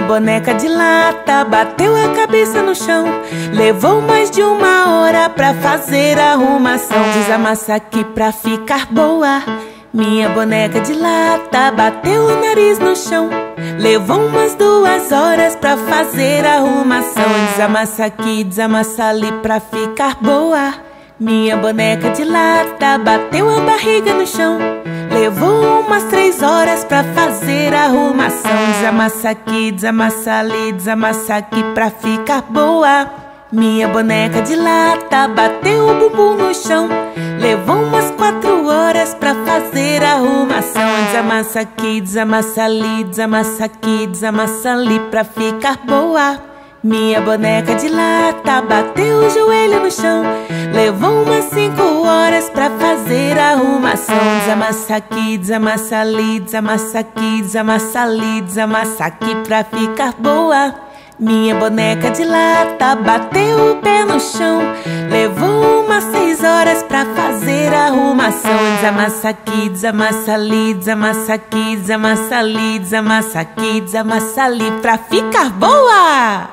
boneca de lata bateu a cabeça no chão. Levou mais de 1 hora pra fazer a arrumação. Desamassa aqui pra ficar boa. Minha boneca de lata bateu o nariz no chão. Levou umas 2 horas pra fazer a arrumação. Desamassa aqui, desamassa ali pra ficar boa. Minha boneca de lata bateu a barriga no chão. Levou umas 3 horas pra fazer a arrumação. Desamassa aqui, desamassa ali, desamassa aqui pra ficar boa. Minha boneca de lata bateu o bumbum no chão. Levou umas 4 horas pra fazer a arrumação. Desamassa aqui, desamassa ali, desamassa aqui, desamassa ali pra ficar boa. Minha boneca de lata bateu o joelho no chão. Levou umas 5 horas pra fazer a arrumação. Desamassa aqui, desamassa ali, desamassa aqui, desamassa ali, desamassa aqui pra ficar boa. Minha boneca de lata bateu o pé no chão. Levou umas 6 horas pra fazer a arrumação. Desamassa aqui, desamassa ali, desamassa aqui, desamassa ali, desamassa aqui, desamassa ali pra ficar boa!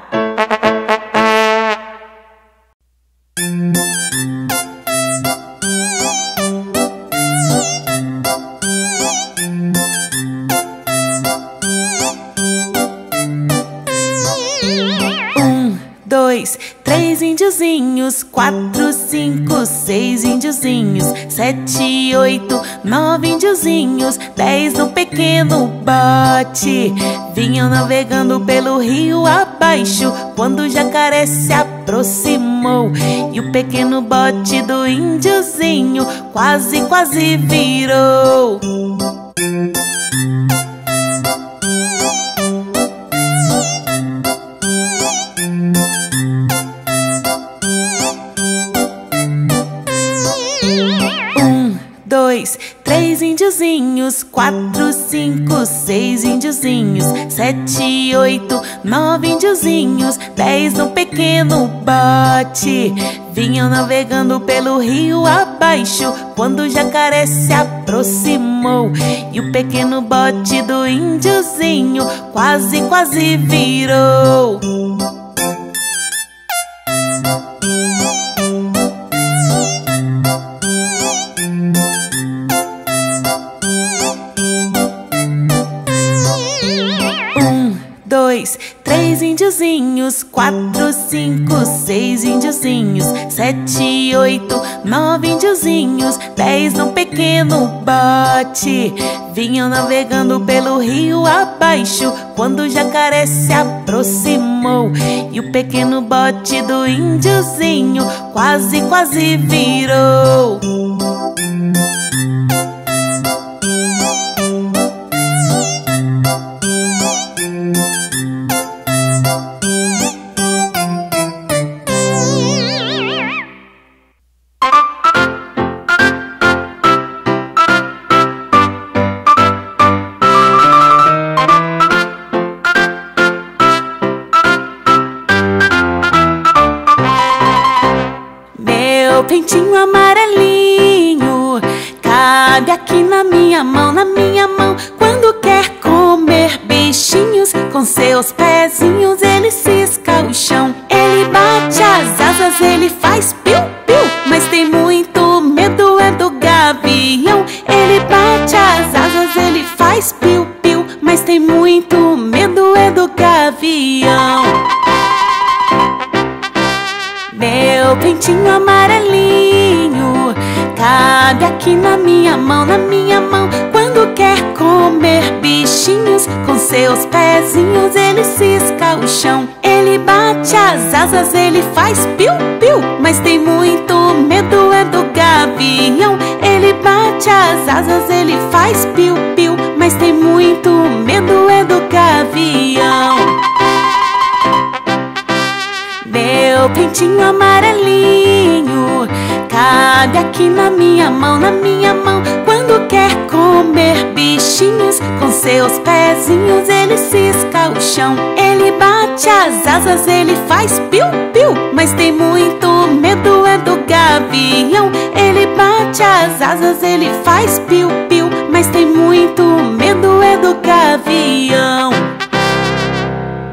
2, 3 índiozinhos, 4, 5, 6 índiozinhos, 7, 8, 9 índiozinhos, 10 no pequeno bote. Vinham navegando pelo rio abaixo quando o jacaré se aproximou. E o pequeno bote do índiozinho quase, quase virou. Dois, 3 índiozinhos, 4, 5, 6 índiozinhos, 7, 8, 9 índiozinhos, 10 no pequeno bote. Vinham navegando pelo rio abaixo quando o jacaré se aproximou. E o pequeno bote do índiozinho quase, quase virou. 2, 3 índiozinhos, 4, 5, 6 índiozinhos, 7, 8, 9 índiozinhos, 10 num pequeno bote. Vinham navegando pelo rio abaixo quando o jacaré se aproximou. E o pequeno bote do índiozinho quase, quase virou. Pentinho amarelinho cabe aqui na minha mão, quando quer comer bichinhos. Com seus pezinhos ele cisca o chão. Ele bate as asas, ele faz piu-piu, mas tem muito medo é do gavião. Ele bate as asas, ele faz piu-piu, mas tem muito medo é do gavião. Meu pentinho amarelinho cabe aqui na minha mão, quando quer comer bichinhos. Com seus pezinhos ele cisca o chão. Ele bate as asas, ele faz piu-piu, mas tem muito medo é do gavião. Ele bate as asas, ele faz piu-piu, mas tem muito medo é do gavião. Meu pentinho amarelinho cabe aqui na minha mão, quando quer comer bichinhos. Com seus pezinhos ele cisca o chão. Ele bate as asas, ele faz piu-piu, mas tem muito medo é do gavião. Ele bate as asas, ele faz piu-piu, mas tem muito medo é do gavião.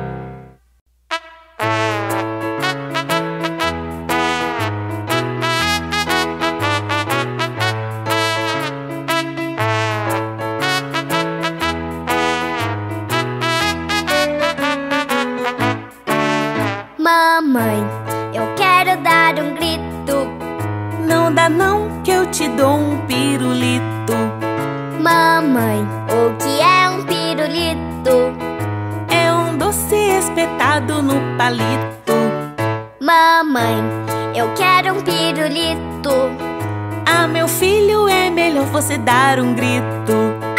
te dou um pirulito. Mamãe, o que é um pirulito? É um doce espetado no palito. Mamãe, eu quero um pirulito. Ah, meu filho, é melhor você dar um grito.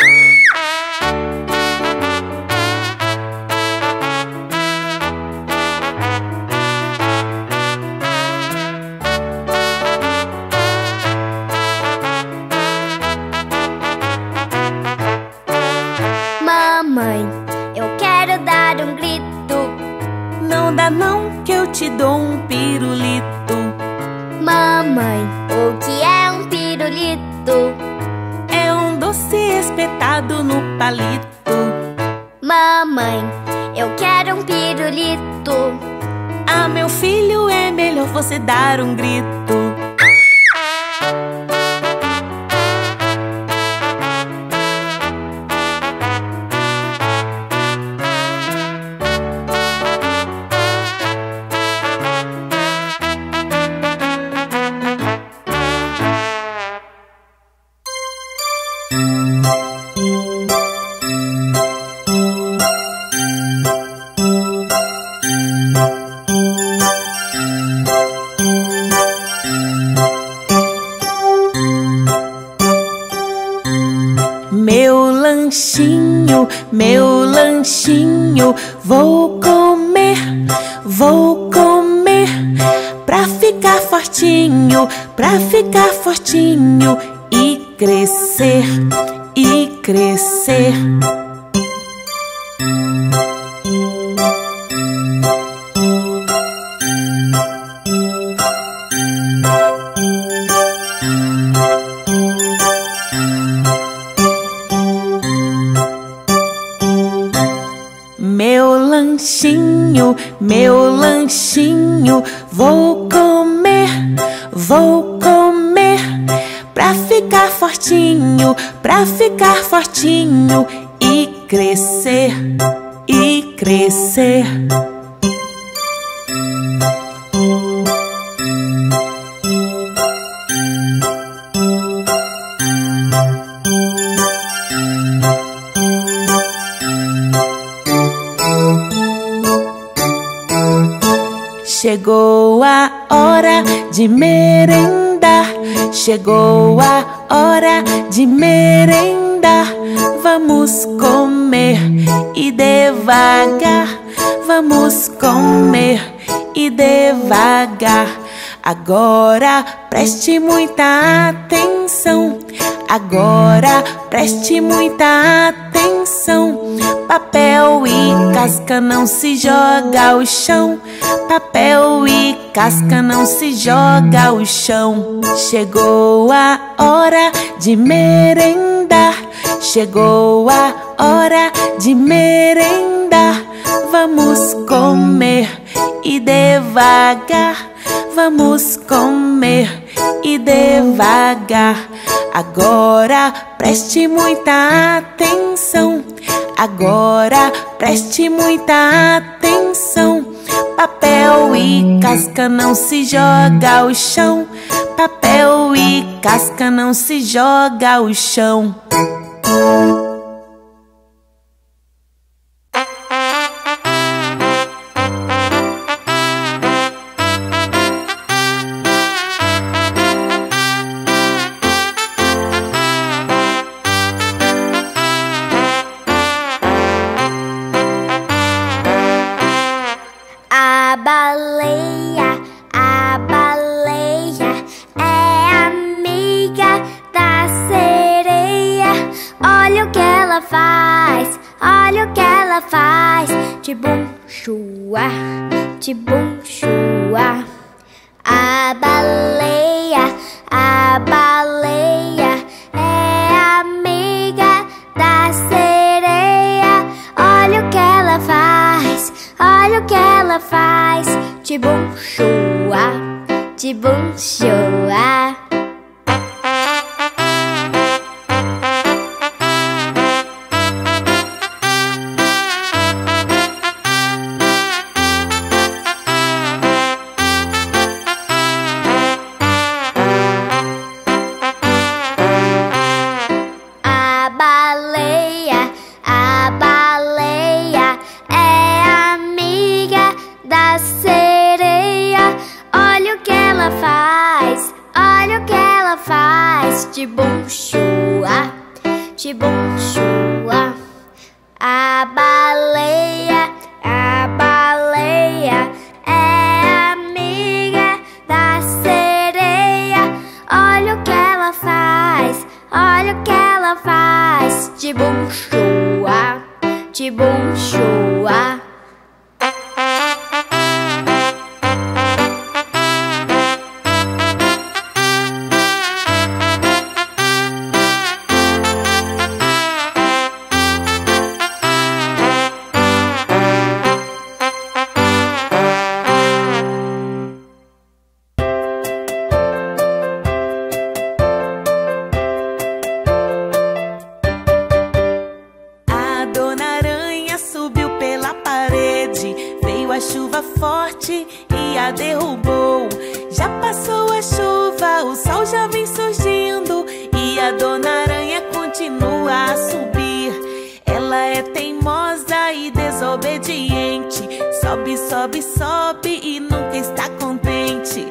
Mamãe, eu quero dar um grito. Não dá não que eu te dou um pirulito. Mamãe, o que é um pirulito? É um doce espetado no palito. Mamãe, eu quero um pirulito. Ah, meu filho, é melhor você dar um grito. Meu lanchinho, vou comer, pra ficar fortinho e crescer, Meu lanchinho, vou comer, pra ficar fortinho e crescer, Chegou a hora de merendar. Chegou a hora de merendar. Vamos comer e devagar. Vamos comer e devagar. Agora preste muita atenção. Agora preste muita atenção. Papel e casca não se joga ao chão. Papel e casca não se joga ao chão. Chegou a hora de merendar. Chegou a hora de merendar. Vamos comer e devagar. Vamos comer e devagar. Agora preste muita atenção. Agora preste muita atenção. Papel e casca não se joga ao chão. Papel e casca não se joga ao chão. A baleia é amiga da sereia. Olha o que ela faz, olha o que ela faz. Tibum, chua, tibum, chua. A baleia é amiga da sereia. Olha o que ela faz, olha o que ela faz. Tibum, chua, tibum, chua. pitbull shoa. A chuva forte e a derrubou. Já passou a chuva, o sol já vem surgindo e a Dona Aranha continua a subir. Ela é teimosa e desobediente, sobe, sobe, sobe e nunca está contente.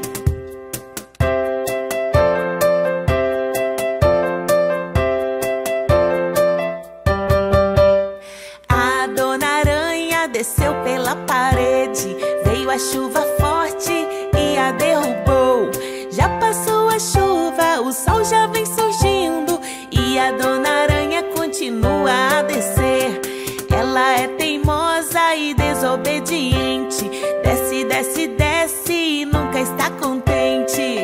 A Dona Aranha desceu pela parede, veio a chuva forte e a derrubou. Já passou a chuva, o sol já vem surgindo e a Dona Aranha continua a descer. Ela é teimosa e desobediente, desce, desce, desce e nunca está contente.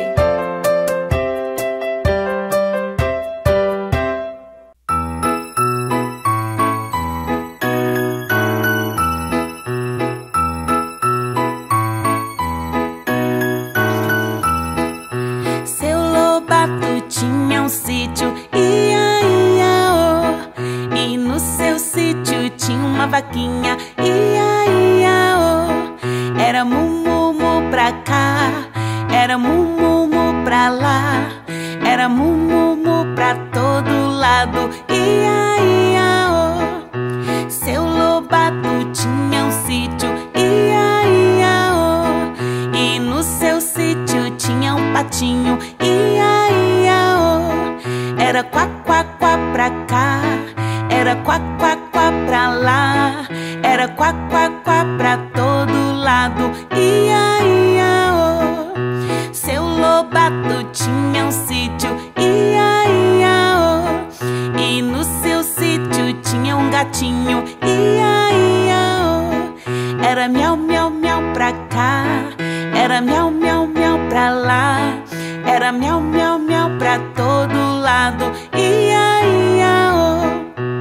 Tinha um sítio, ia, ia, oh. E no seu sítio tinha uma vaquinha, ia, ia, oh. Era mu, mu pra cá, era mu, mu pra lá, era mu, mu pra todo lado, ia, ia, oh. Seu Lobato tinha um sítio, ia, ia, oh. E no seu sítio tinha um patinho, ia, ia, oh. Era quá, quá, quá pra cá, era quá, quá, quá pra lá, era quá, quá, quá pra todo lado, ia, ia, oh. Seu Lobato tinha um sítio, ia, ia, oh. E no seu sítio tinha um gatinho, ia, ia, oh. Era miau, miau, miau pra cá, era miau, miau, miau pra lá, era miau, miau, miau pra todo lado, ia, ia, oh.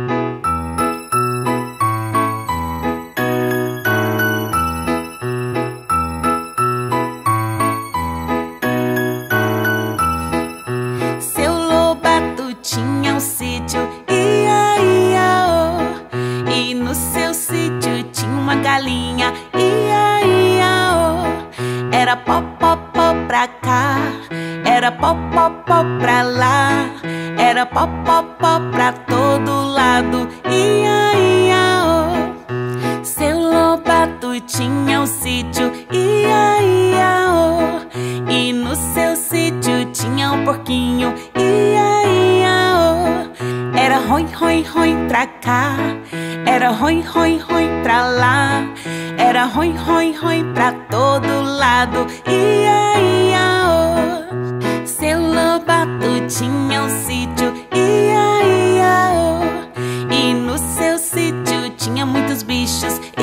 Seu Lobato tinha um sítio, ia, ia, oh. E no seu sítio tinha uma galinha, ia, ia, oh. Era pó, pó, pó pra cá, era pó, pó, pó pra lá, era pó, pó, pó pra todo lado, ia, ia, oh. Seu Lobato tinha um sítio, ia, ia, oh. E no seu sítio tinha um porquinho, ia, ia, oh. Era roi, roi, roi pra cá, era roi, roi, roi pra lá, era roi, roi, roi pra todo lado, ia, ia, oh. Seu Lobato tinha um sítio, ia, ia, oh. E no seu sítio tinha muitos bichos,